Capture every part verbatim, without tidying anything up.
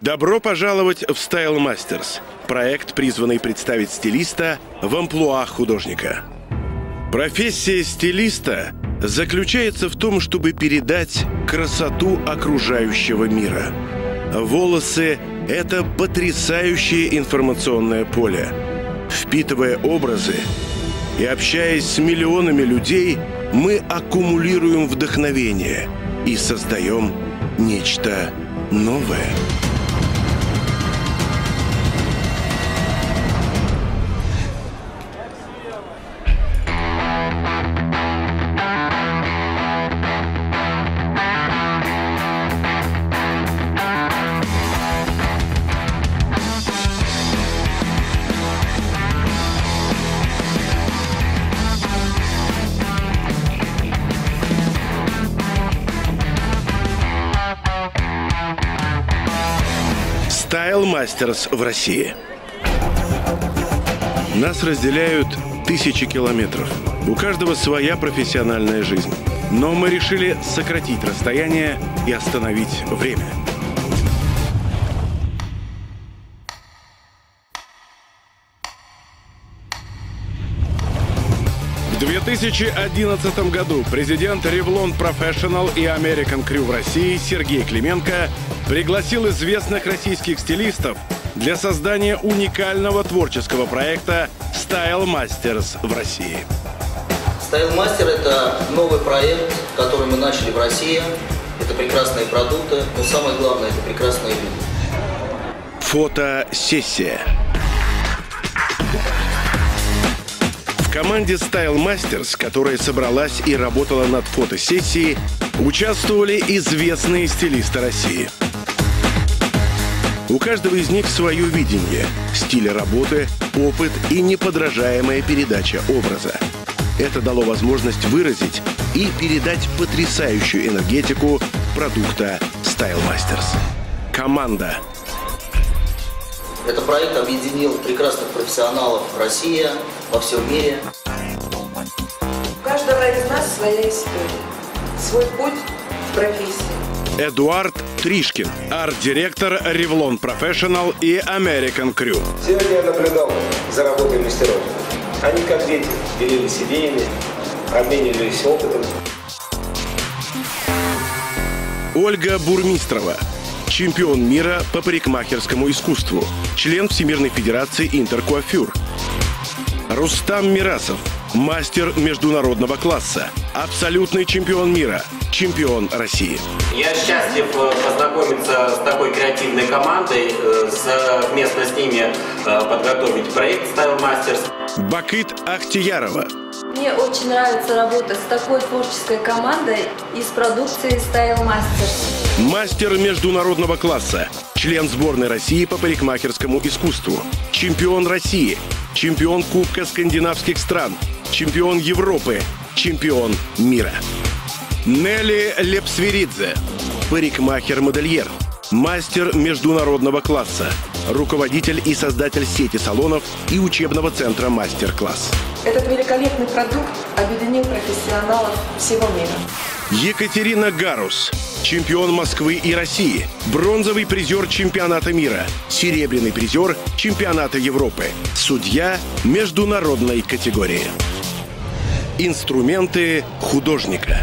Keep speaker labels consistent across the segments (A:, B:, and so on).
A: Добро пожаловать в Style Masters, проект, призванный представить стилиста в амплуа художника. Профессия стилиста заключается в том, чтобы передать красоту окружающего мира. Волосы – это потрясающее информационное поле. Впитывая образы и общаясь с миллионами людей, мы аккумулируем вдохновение и создаем нечто новое. Style Masters в России. Нас разделяют тысячи километров. У каждого своя профессиональная жизнь. Но мы решили сократить расстояние и остановить время. В две тысячи одиннадцатом году президент Revlon Professional и American Crew в России Сергей Клименко пригласил известных российских стилистов для создания уникального творческого проекта Style Masters в России.
B: Style Master – это новый проект, который мы начали в России. Это прекрасные продукты, но самое главное – это прекрасные люди.
A: Фотосессия. В команде Style Masters, которая собралась и работала над фотосессией, участвовали известные стилисты России. У каждого из них свое видение, стиль работы, опыт и неподражаемая передача образа. Это дало возможность выразить и передать потрясающую энергетику продукта Style Masters. Команда.
B: Этот проект объединил прекрасных профессионалов в России, во всем мире.
C: У каждого из нас своя история, свой путь в профессии.
A: Эдуард Тришкин, арт-директор Revlon Professional и American Crew.
D: Сегодня я наблюдал за работой мастеров. Они, как дети, делились идеями, обменивались опытом.
A: Ольга Бурмистрова, чемпион мира по парикмахерскому искусству, член Всемирной Федерации Интеркуафюр. Рустам Мирасов, мастер международного класса, абсолютный чемпион мира, чемпион России.
E: Я счастлив познакомиться с такой креативной командой, совместно с ними подготовить проект Style Masters.
A: Бакыт Ахтиярова.
F: Мне очень нравится работа с такой творческой командой из продукции Style Masters.
A: Мастер международного класса, член сборной России по парикмахерскому искусству, чемпион России, чемпион Кубка скандинавских стран, чемпион Европы, чемпион мира. Нелли Лепсверидзе, парикмахер-модельер, мастер международного класса, руководитель и создатель сети салонов и учебного центра «Мастер-класс».
C: Этот великолепный продукт объединил профессионалов всего мира.
A: Екатерина Гарус, чемпион Москвы и России, бронзовый призер чемпионата мира, серебряный призер чемпионата Европы, судья международной категории. Инструменты художника.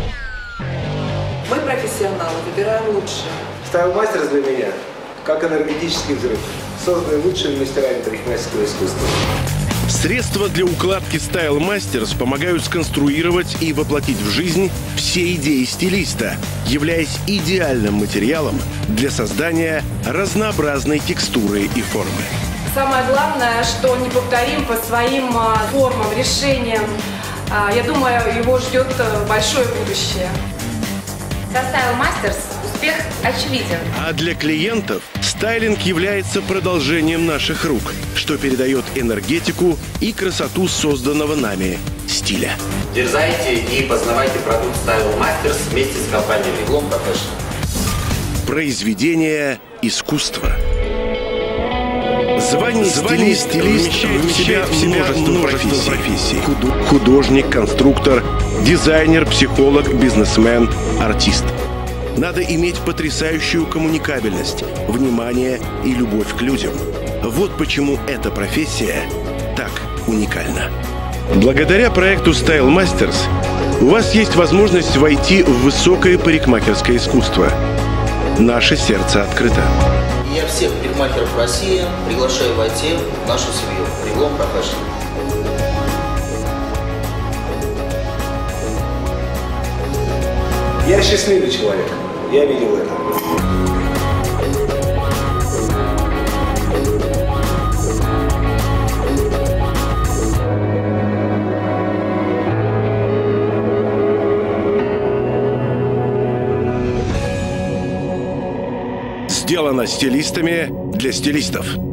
C: Мы, профессионалы, выбираем лучшее.
D: Style Masters для меня как энергетический взрыв, созданный лучшими мастерами парикмахерского искусства.
A: Средства для укладки Style Masters помогают сконструировать и воплотить в жизнь все идеи стилиста, являясь идеальным материалом для создания разнообразной текстуры и формы.
G: Самое главное, что неповторим по своим формам, решениям. Я думаю, его ждет большое будущее.
H: Со Style Masters успех очевиден.
A: А для клиентов стайлинг является продолжением наших рук, что передает энергетику и красоту созданного нами стиля.
E: Дерзайте и познавайте продукт Style Masters вместе с компанией Revlon Professional.
A: Произведение искусства. Звание, Звание стилист вмещает в себя множество, множество профессий. Художник, конструктор, дизайнер, психолог, бизнесмен, артист. надо иметь потрясающую коммуникабельность, внимание и любовь к людям. Вот почему эта профессия так уникальна. Благодаря проекту Style Masters у вас есть возможность войти в высокое парикмахерское искусство. Наше сердце открыто.
B: Я всех парикмахеров России приглашаю войти в нашу семью Revlon Professional.
D: Я счастливый человек. Я видел это.
A: Сделано стилистами для стилистов.